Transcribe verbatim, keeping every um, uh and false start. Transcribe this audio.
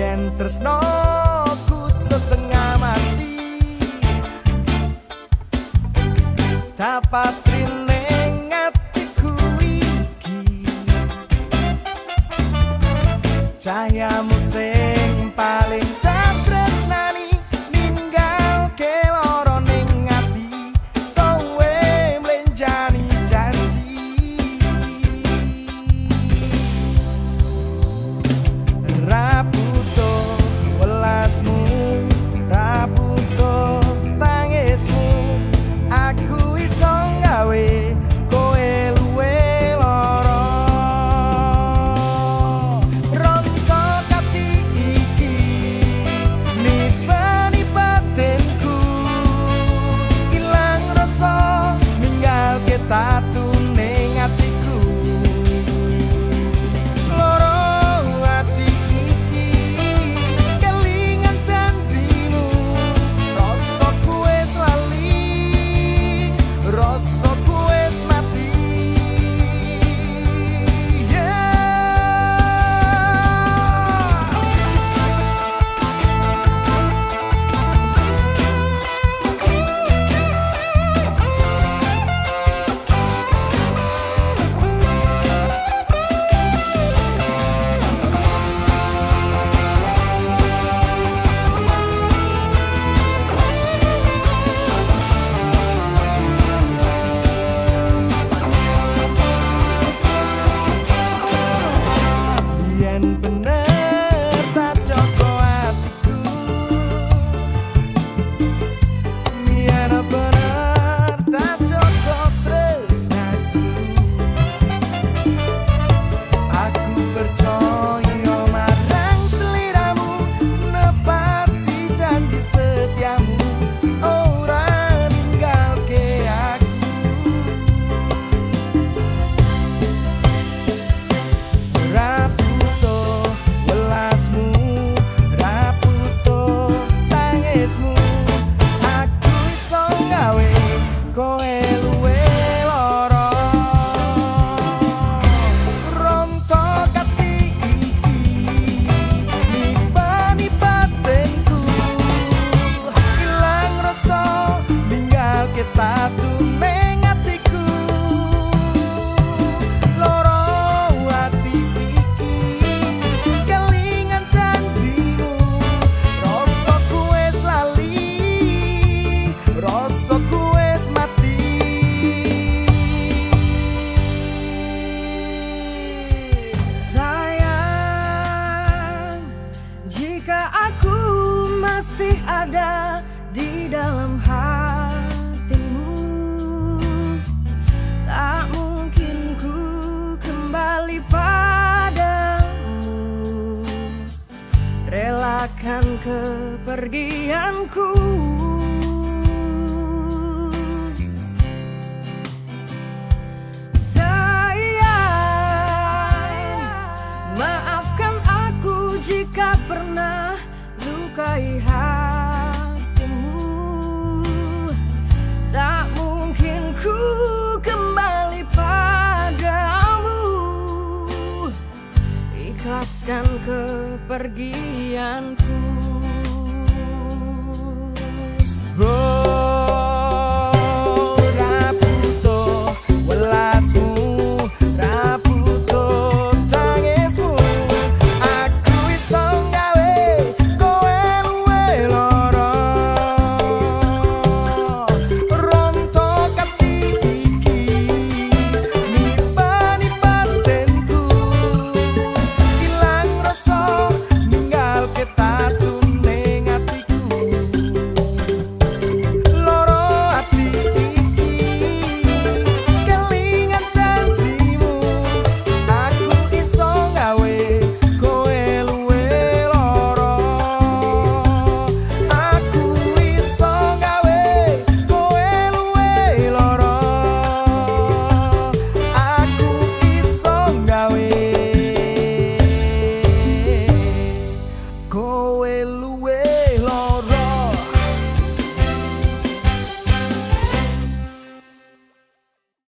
yen tresnoku setengah mati dapat ning atiku iki cahayamu sing paling tak tresnani ninggalke loro ning ati kowe mlenjani janji raputo welasmu raputo tangismu aku iso gawe kowe luwe lara ronto kati iki nipani batinku ilang rasa ninggalke tatu ning atiku loro ati iki kelingan janjimu rasaku wis lali rasaku wis mati yen bener tak joko atiku yen bener tak joko tresnaku aku percaya marang sliramu nepati janji setiamu ora ninggalke aku raputo welasmu raputo tangismu aku iso gawe kowe luwe lara ronto kati iki nipani batinku ilang rasa ninggalke tatu ning atiku loro ati iki kelingan janjimu rasaku wis lali rasaku wis mati sayang jika aku masih ada di dalam hatimu tak mungkin ku kembali padamu relakan kepergianku sayang maafkan aku jika pernah lukai hatimu tak mungkin ku kembali padamu ikhlaskan kepergianku